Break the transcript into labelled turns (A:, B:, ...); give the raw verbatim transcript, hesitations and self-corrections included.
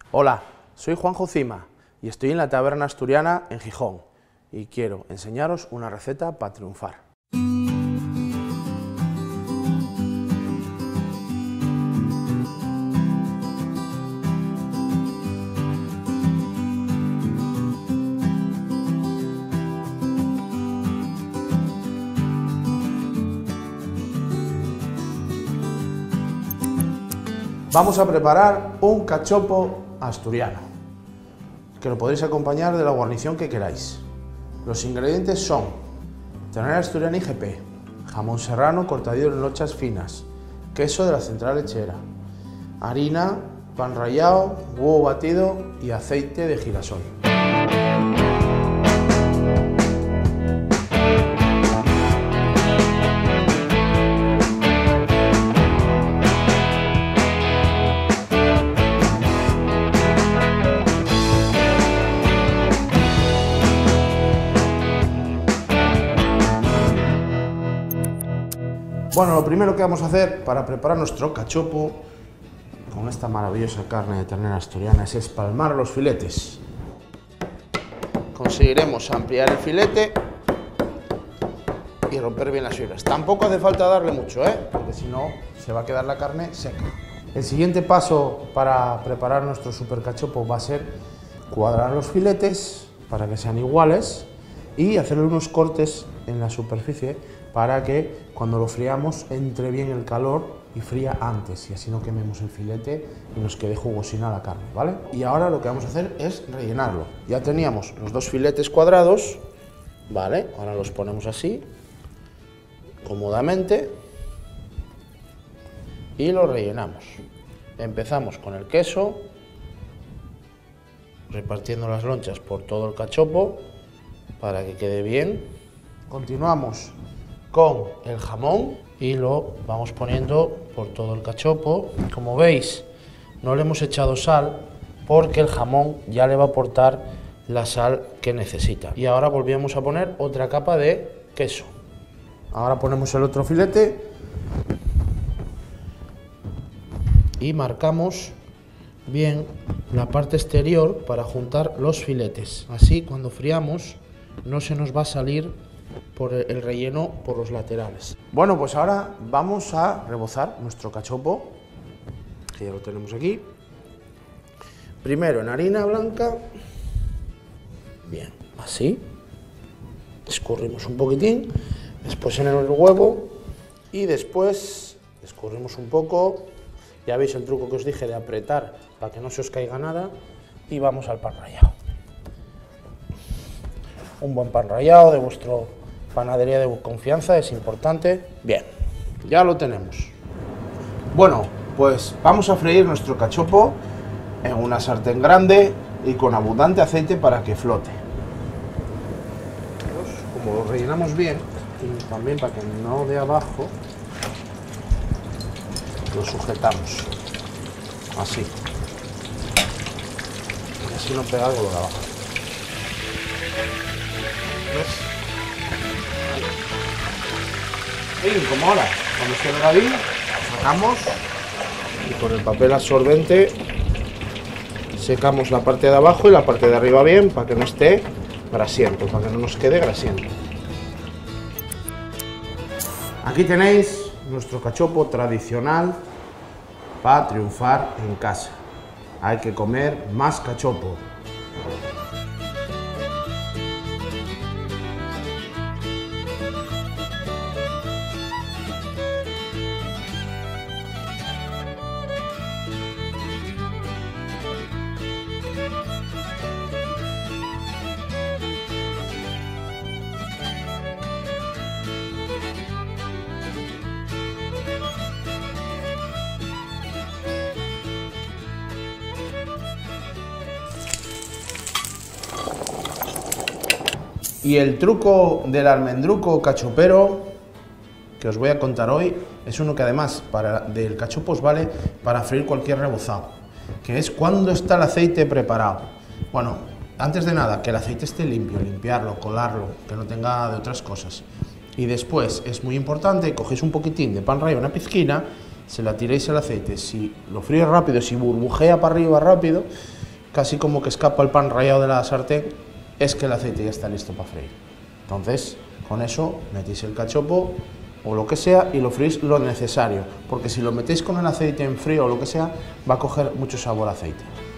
A: Hola, soy Juanjo Cima y estoy en la Taberna Asturiana en Gijón y quiero enseñaros una receta para triunfar. Vamos a preparar un cachopo asturiano, que lo podréis acompañar de la guarnición que queráis. Los ingredientes son ternera asturiana I G P, jamón serrano cortadillo en lochas finas, queso de la central lechera, harina, pan rallado, huevo batido y aceite de girasol. Bueno, lo primero que vamos a hacer para preparar nuestro cachopo con esta maravillosa carne de ternera asturiana es espalmar los filetes. Conseguiremos ampliar el filete y romper bien las fibras. Tampoco hace falta darle mucho, ¿eh? Porque si no se va a quedar la carne seca. El siguiente paso para preparar nuestro super cachopo va a ser cuadrar los filetes para que sean iguales y hacerle unos cortes en la superficie para que cuando lo friamos entre bien el calor y fría antes y así no quememos el filete y nos quede jugosina la carne, ¿vale? Y ahora lo que vamos a hacer es rellenarlo. Ya teníamos los dos filetes cuadrados, ¿vale? Ahora los ponemos así, cómodamente, y los rellenamos. Empezamos con el queso, repartiendo las lonchas por todo el cachopo para que quede bien. Continuamos con el jamón y lo vamos poniendo por todo el cachopo. Como veis, no le hemos echado sal porque el jamón ya le va a aportar la sal que necesita. Y ahora volvemos a poner otra capa de queso. Ahora ponemos el otro filete y marcamos bien la parte exterior para juntar los filetes. Así cuando friamos no se nos va a salir por el relleno por los laterales. Bueno, pues ahora vamos a rebozar nuestro cachopo, que ya lo tenemos aquí. Primero en harina blanca, bien, así. Escurrimos un poquitín, después en el huevo y después escurrimos un poco. Ya veis el truco que os dije de apretar para que no se os caiga nada y vamos al pan rallado. Un buen pan rallado de vuestro panadería de confianza es importante. Bien, ya lo tenemos. Bueno, pues vamos a freír nuestro cachopo en una sartén grande y con abundante aceite para que flote. Como lo rellenamos bien y también para que no de abajo, lo sujetamos así. Y así no pega algo de abajo. ¿Ves? Y como ahora, cuando se vea bien, lo sacamos y con el papel absorbente secamos la parte de abajo y la parte de arriba bien para que no esté grasiento, para que no nos quede grasiento. Aquí tenéis nuestro cachopo tradicional para triunfar en casa. Hay que comer más cachopo. Y el truco del almendruco cachopero que os voy a contar hoy es uno que además para, del cachopo os vale para freír cualquier rebozado, que es cuando está el aceite preparado. Bueno, antes de nada, que el aceite esté limpio, limpiarlo, colarlo, que no tenga de otras cosas. Y después es muy importante, cogéis un poquitín de pan rallado, una pizquina, se la tiréis al aceite. Si lo fríes rápido, si burbujea para arriba rápido, casi como que escapa el pan rallado de la sartén, es que el aceite ya está listo para freír. Entonces, con eso metéis el cachopo o lo que sea y lo freís lo necesario, porque si lo metéis con el aceite en frío o lo que sea, va a coger mucho sabor a aceite.